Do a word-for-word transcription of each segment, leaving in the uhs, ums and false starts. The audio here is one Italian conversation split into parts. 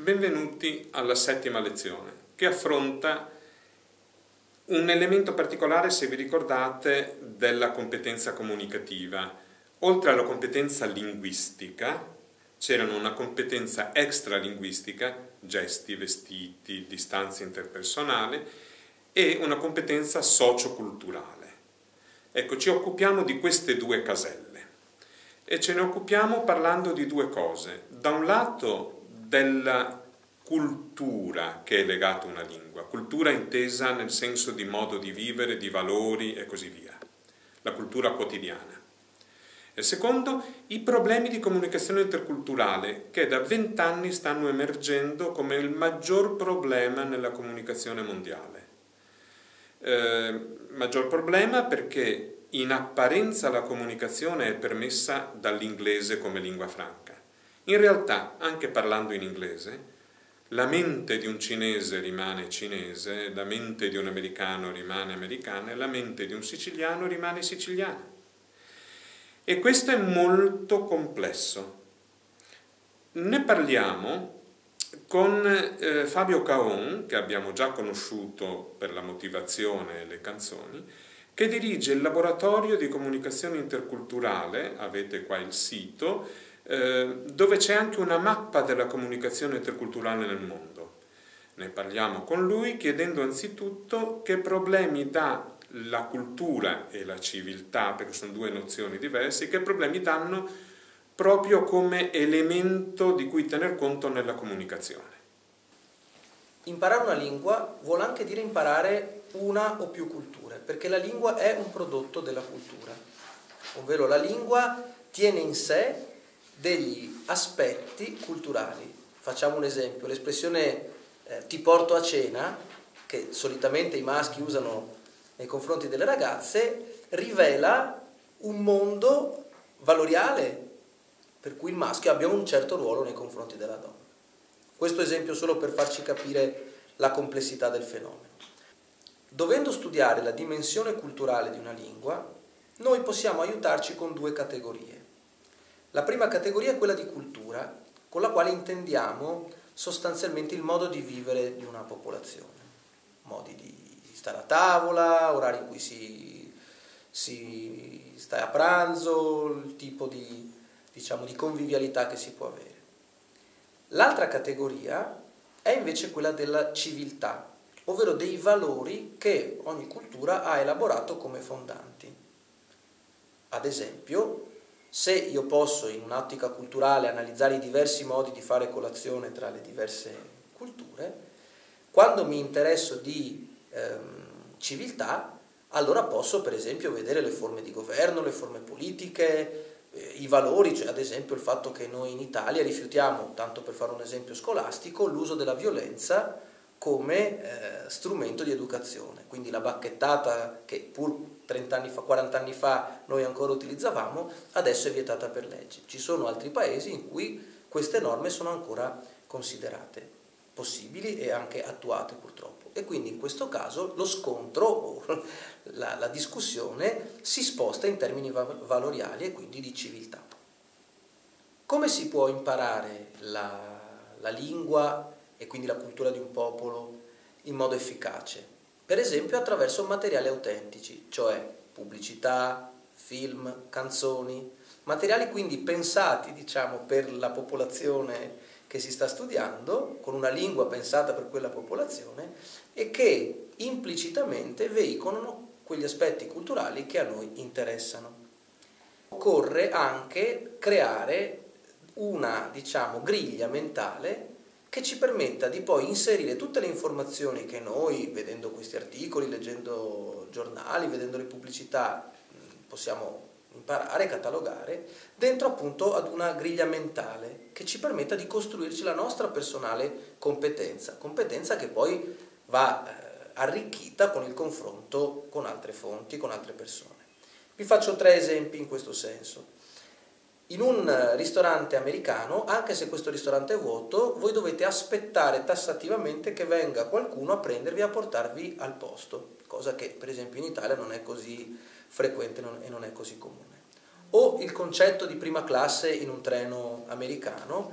Benvenuti alla settima lezione, che affronta un elemento particolare, se vi ricordate, della competenza comunicativa. Oltre alla competenza linguistica, c'erano una competenza extralinguistica, gesti, vestiti, distanza interpersonale, e una competenza socioculturale. Ecco, ci occupiamo di queste due caselle e ce ne occupiamo parlando di due cose. Da un lato della cultura che è legata a una lingua, cultura intesa nel senso di modo di vivere, di valori e così via, la cultura quotidiana. E secondo, i problemi di comunicazione interculturale che da vent'anni stanno emergendo come il maggior problema nella comunicazione mondiale. Eh, maggior problema perché in apparenza la comunicazione è permessa dall'inglese come lingua franca. In realtà, anche parlando in inglese, la mente di un cinese rimane cinese, la mente di un americano rimane americana e la mente di un siciliano rimane siciliana. E questo è molto complesso. Ne parliamo con eh, Fabio Caon, che abbiamo già conosciuto per la motivazione e le canzoni, che dirige il laboratorio di comunicazione interculturale, avete qua il sito, eh, dove c'è anche una mappa della comunicazione interculturale nel mondo. Ne parliamo con lui chiedendo anzitutto che problemi dà la cultura e la civiltà, perché sono due nozioni diverse, che problemi danno proprio come elemento di cui tener conto nella comunicazione. Imparare una lingua vuol anche dire imparare una o più culture, perché la lingua è un prodotto della cultura, ovvero la lingua tiene in sé degli aspetti culturali. Facciamo un esempio, l'espressione eh, ti porto a cena, che solitamente i maschi usano nei confronti delle ragazze, rivela un mondo valoriale per cui il maschio abbia un certo ruolo nei confronti della donna. Questo esempio solo per farci capire la complessità del fenomeno. Dovendo studiare la dimensione culturale di una lingua, noi possiamo aiutarci con due categorie. La prima categoria è quella di cultura, con la quale intendiamo sostanzialmente il modo di vivere di una popolazione, modi di stare a tavola, orari in cui si, si sta a pranzo, il tipo di, diciamo, di convivialità che si può avere. L'altra categoria è invece quella della civiltà, ovvero dei valori che ogni cultura ha elaborato come fondanti. Ad esempio, se io posso in un'ottica culturale analizzare i diversi modi di fare colazione tra le diverse culture, quando mi interesso di ehm, civiltà, allora posso per esempio vedere le forme di governo, le forme politiche, eh, i valori, cioè ad esempio il fatto che noi in Italia rifiutiamo, tanto per fare un esempio scolastico, l'uso della violenza come eh, strumento di educazione. Quindi la bacchettata che pur trenta anni fa, quaranta anni fa noi ancora utilizzavamo, adesso è vietata per legge. Ci sono altri paesi in cui queste norme sono ancora considerate possibili e anche attuate purtroppo. E quindi in questo caso lo scontro o la, la discussione si sposta in termini valoriali e quindi di civiltà. Come si può imparare la, la lingua e quindi la cultura di un popolo in modo efficace? Per esempio attraverso materiali autentici, cioè pubblicità, film, canzoni, materiali quindi pensati, diciamo, per la popolazione che si sta studiando, con una lingua pensata per quella popolazione e che implicitamente veicolano quegli aspetti culturali che a noi interessano. Occorre anche creare una, diciamo, griglia mentale che ci permetta di poi inserire tutte le informazioni che noi, vedendo questi articoli, leggendo giornali, vedendo le pubblicità, possiamo imparare, catalogare, dentro appunto ad una griglia mentale che ci permetta di costruirci la nostra personale competenza, competenza che poi va eh, arricchita con il confronto con altre fonti, con altre persone. Vi faccio tre esempi in questo senso. In un ristorante americano, anche se questo ristorante è vuoto, voi dovete aspettare tassativamente che venga qualcuno a prendervi e a portarvi al posto, cosa che per esempio in Italia non è così frequente e non è così comune. O il concetto di prima classe in un treno americano,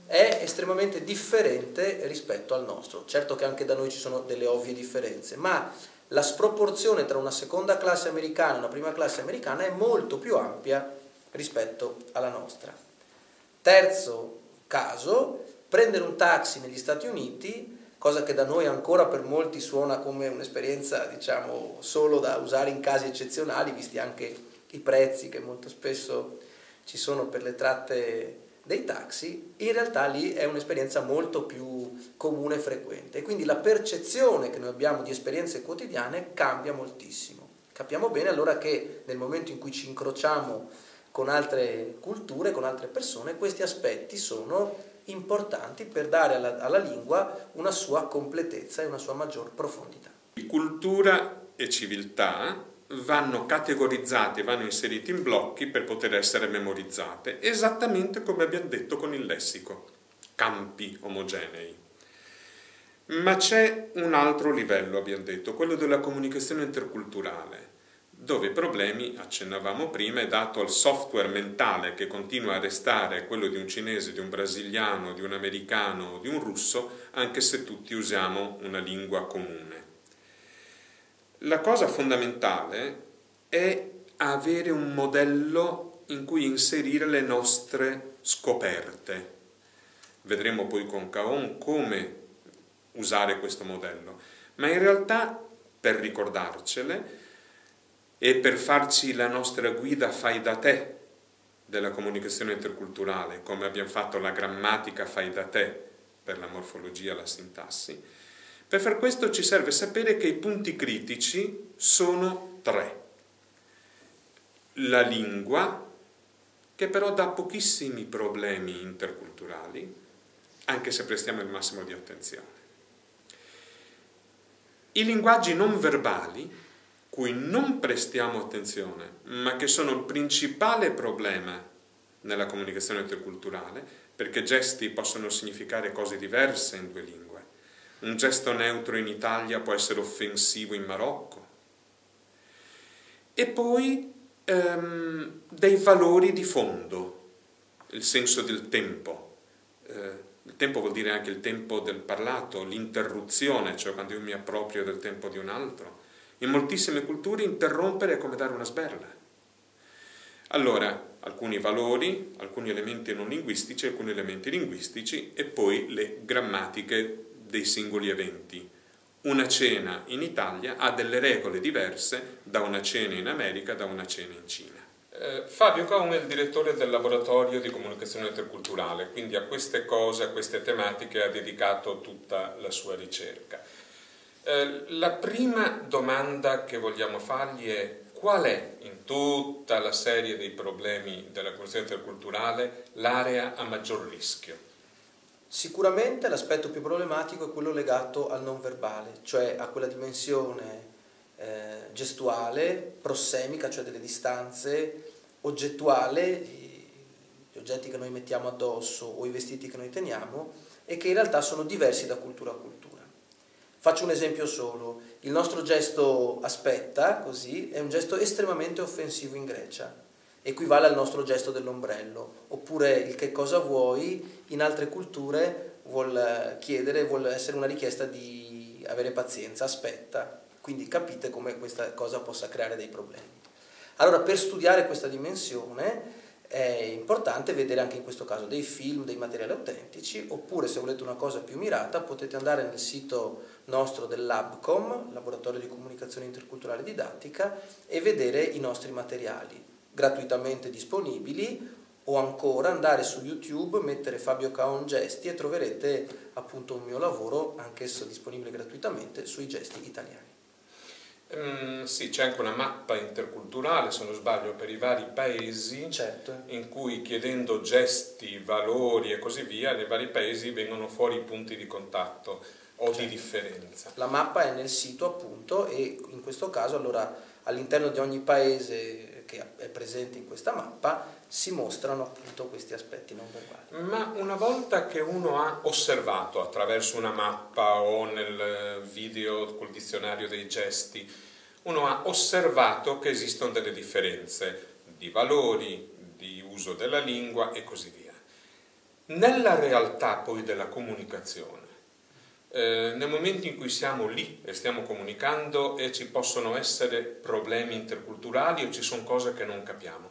è estremamente differente rispetto al nostro. Certo che anche da noi ci sono delle ovvie differenze, ma la sproporzione tra una seconda classe americana e una prima classe americana è molto più ampia rispetto alla nostra. Terzo caso, prendere un taxi negli Stati Uniti, cosa che da noi ancora per molti suona come un'esperienza, diciamo, solo da usare in casi eccezionali, visti anche i prezzi che molto spesso ci sono per le tratte dei taxi, in realtà lì è un'esperienza molto più comune e frequente. E quindi la percezione che noi abbiamo di esperienze quotidiane cambia moltissimo. Capiamo bene allora che nel momento in cui ci incrociamo con altre culture, con altre persone, questi aspetti sono importanti per dare alla, alla lingua una sua completezza e una sua maggior profondità. Cultura e civiltà vanno categorizzate, vanno inseriti in blocchi per poter essere memorizzate, esattamente come abbiamo detto con il lessico, campi omogenei. Ma c'è un altro livello, abbiamo detto, quello della comunicazione interculturale, dove i problemi, accennavamo prima, è dato al software mentale che continua a restare quello di un cinese, di un brasiliano, di un americano, di un russo, anche se tutti usiamo una lingua comune. La cosa fondamentale è avere un modello in cui inserire le nostre scoperte. Vedremo poi con Caon come usare questo modello, ma in realtà per ricordarcele e per farci la nostra guida fai da te della comunicazione interculturale, come abbiamo fatto la grammatica fai da te per la morfologia e la sintassi, per far questo ci serve sapere che i punti critici sono tre. La lingua, che però dà pochissimi problemi interculturali, anche se prestiamo il massimo di attenzione. I linguaggi non verbali, cui non prestiamo attenzione, ma che sono il principale problema nella comunicazione interculturale, perché gesti possono significare cose diverse in due lingue. Un gesto neutro in Italia può essere offensivo in Marocco. E poi ehm, dei valori di fondo, il senso del tempo. Eh, il tempo vuol dire anche il tempo del parlato, l'interruzione, cioè quando io mi approprio del tempo di un altro. In moltissime culture interrompere è come dare una sberla. Allora, alcuni valori, alcuni elementi non linguistici, alcuni elementi linguistici e poi le grammatiche dei singoli eventi. Una cena in Italia ha delle regole diverse da una cena in America, da una cena in Cina. Eh, Fabio Caon è il direttore del laboratorio di comunicazione interculturale, quindi a queste cose, a queste tematiche ha dedicato tutta la sua ricerca. Eh, la prima domanda che vogliamo fargli è: qual è in tutta la serie dei problemi della comunicazione interculturale l'area a maggior rischio? Sicuramente l'aspetto più problematico è quello legato al non verbale, cioè a quella dimensione eh, gestuale, prossemica, cioè delle distanze, oggettuale, gli oggetti che noi mettiamo addosso o i vestiti che noi teniamo, e che in realtà sono diversi da cultura a cultura. Faccio un esempio solo: il nostro gesto aspetta, così, è un gesto estremamente offensivo in Grecia, equivale al nostro gesto dell'ombrello, oppure il che cosa vuoi in altre culture vuol chiedere, vuol essere una richiesta di avere pazienza, aspetta, quindi capite come questa cosa possa creare dei problemi. Allora, per studiare questa dimensione è importante vedere anche in questo caso dei film, dei materiali autentici, oppure se volete una cosa più mirata potete andare nel sito nostro del LabCom, Laboratorio di Comunicazione Interculturale Didattica, e vedere i nostri materiali gratuitamente disponibili, o ancora andare su YouTube, mettere Fabio Caon gesti e troverete appunto un mio lavoro, anch'esso disponibile gratuitamente, sui gesti italiani. Mm, sì, c'è anche una mappa interculturale, se non sbaglio, per i vari paesi, certo, in cui chiedendo gesti, valori e così via, nei vari paesi vengono fuori i punti di contatto o certo. di differenza. La mappa è nel sito appunto, e in questo caso allora all'interno di ogni paese che è presente in questa mappa si mostrano appunto questi aspetti non verbali. Ma una volta che uno ha osservato attraverso una mappa o nel video col dizionario dei gesti, uno ha osservato che esistono delle differenze di valori, di uso della lingua e così via. Nella realtà poi della comunicazione, eh, nel momento in cui siamo lì e stiamo comunicando e ci possono essere problemi interculturali o ci sono cose che non capiamo,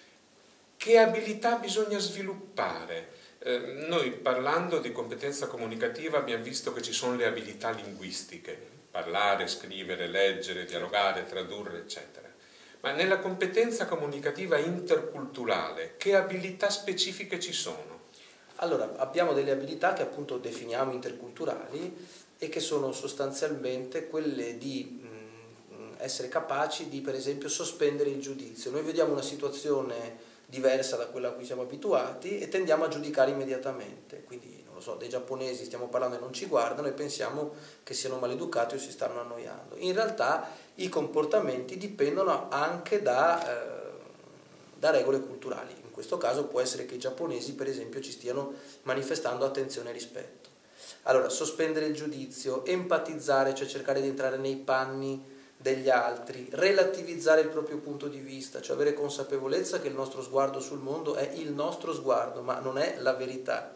che abilità bisogna sviluppare? Eh, noi parlando di competenza comunicativa abbiamo visto che ci sono le abilità linguistiche, parlare, scrivere, leggere, dialogare, tradurre, eccetera. Ma nella competenza comunicativa interculturale, che abilità specifiche ci sono? Allora, abbiamo delle abilità che appunto definiamo interculturali e che sono sostanzialmente quelle di mh, essere capaci di, per esempio, sospendere il giudizio. Noi vediamo una situazione diversa da quella a cui siamo abituati e tendiamo a giudicare immediatamente. Quindi, non lo so, dei giapponesi stiamo parlando e non ci guardano e pensiamo che siano maleducati o si stanno annoiando. In realtà i comportamenti dipendono anche da, eh, da regole culturali. In questo caso può essere che i giapponesi, per esempio, ci stiano manifestando attenzione e rispetto. Allora, sospendere il giudizio, empatizzare, cioè cercare di entrare nei panni degli altri, relativizzare il proprio punto di vista, cioè avere consapevolezza che il nostro sguardo sul mondo è il nostro sguardo, ma non è la verità.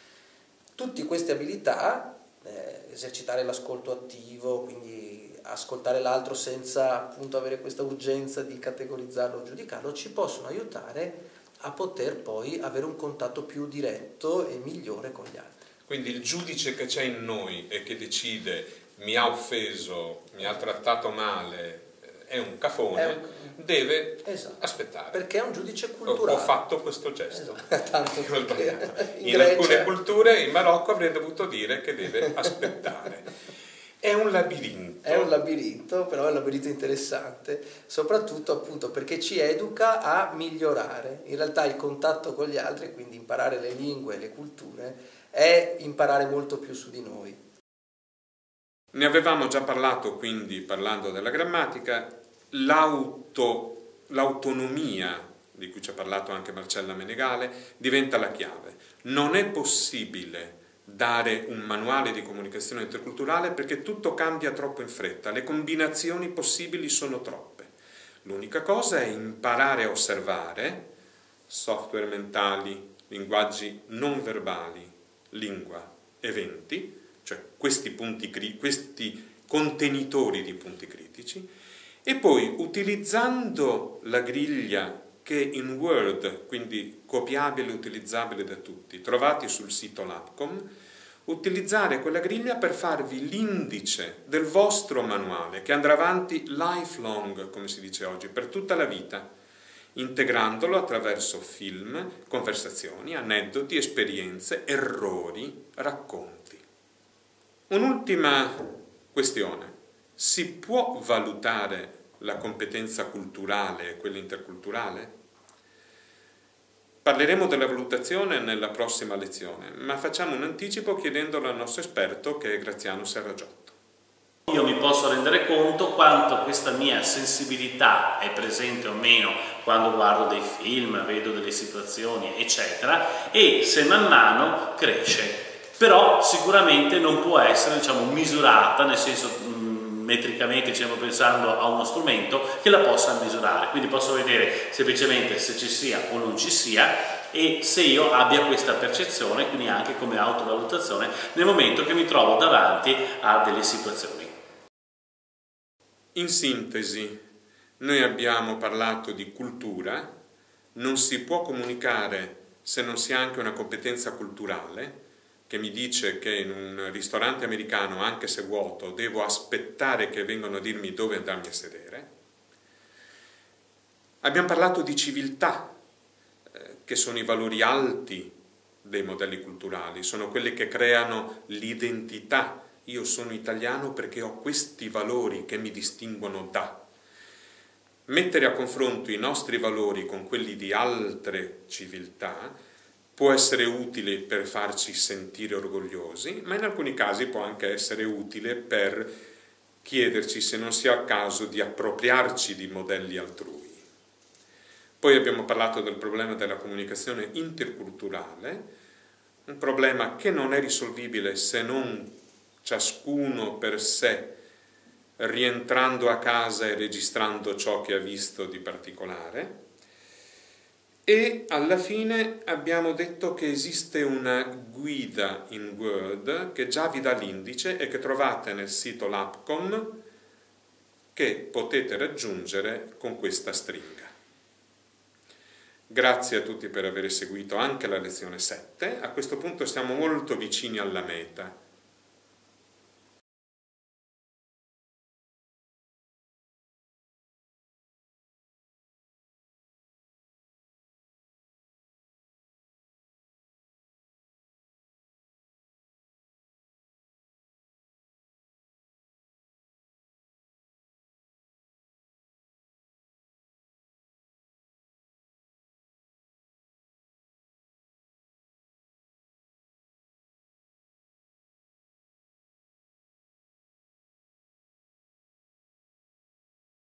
Tutte queste abilità, eh, esercitare l'ascolto attivo, quindi ascoltare l'altro senza appunto avere questa urgenza di categorizzarlo o giudicarlo, ci possono aiutare a poter poi avere un contatto più diretto e migliore con gli altri. Quindi il giudice che c'è in noi e che decide mi ha offeso, mi ha trattato male, è un cafone, è un... deve esatto. aspettare. Perché è un giudice culturale. Ho, ho fatto questo gesto. Esatto. Tanto in, in Grecia... alcune culture, in Marocco avrei dovuto dire che deve aspettare. È un labirinto. È un labirinto, però è un labirinto interessante, soprattutto appunto perché ci educa a migliorare. In realtà il contatto con gli altri, quindi imparare le lingue e le culture, è imparare molto più su di noi. Ne avevamo già parlato, quindi, parlando della grammatica, l'auto, l'autonomia, di cui ci ha parlato anche Marcella Menegale, diventa la chiave. Non è possibile dare un manuale di comunicazione interculturale perché tutto cambia troppo in fretta, le combinazioni possibili sono troppe. L'unica cosa è imparare a osservare software mentali, linguaggi non verbali, lingua, eventi, cioè questi, punti, questi contenitori di punti critici, e poi utilizzando la griglia che in Word, quindi copiabile e utilizzabile da tutti, trovati sul sito Labcom, utilizzare quella griglia per farvi l'indice del vostro manuale, che andrà avanti lifelong, come si dice oggi, per tutta la vita, integrandolo attraverso film, conversazioni, aneddoti, esperienze, errori, racconti. Un'ultima questione. Si può valutare la competenza culturale e quella interculturale? Parleremo della valutazione nella prossima lezione, ma facciamo un anticipo chiedendolo al nostro esperto che è Graziano Serragiotto. Io mi posso rendere conto quanto questa mia sensibilità è presente o meno quando guardo dei film, vedo delle situazioni, eccetera, e se man mano cresce. Però sicuramente non può essere, diciamo, misurata, nel senso mh, metricamente stiamo pensando a uno strumento che la possa misurare, quindi posso vedere semplicemente se ci sia o non ci sia e se io abbia questa percezione, quindi anche come autovalutazione nel momento che mi trovo davanti a delle situazioni. In sintesi, noi abbiamo parlato di cultura, non si può comunicare se non si ha anche una competenza culturale, che mi dice che in un ristorante americano, anche se vuoto, devo aspettare che vengano a dirmi dove andarmi a sedere. Abbiamo parlato di civiltà, eh, che sono i valori alti dei modelli culturali, sono quelli che creano l'identità. Io sono italiano perché ho questi valori che mi distinguono da. Mettere a confronto i nostri valori con quelli di altre civiltà può essere utile per farci sentire orgogliosi, ma in alcuni casi può anche essere utile per chiederci se non sia il caso di appropriarci di modelli altrui. Poi abbiamo parlato del problema della comunicazione interculturale, un problema che non è risolvibile se non ciascuno per sé, rientrando a casa e registrando ciò che ha visto di particolare. E alla fine abbiamo detto che esiste una guida in Word che già vi dà l'indice e che trovate nel sito Labcom, che potete raggiungere con questa stringa. Grazie a tutti per aver seguito anche la lezione sette. A questo punto siamo molto vicini alla meta.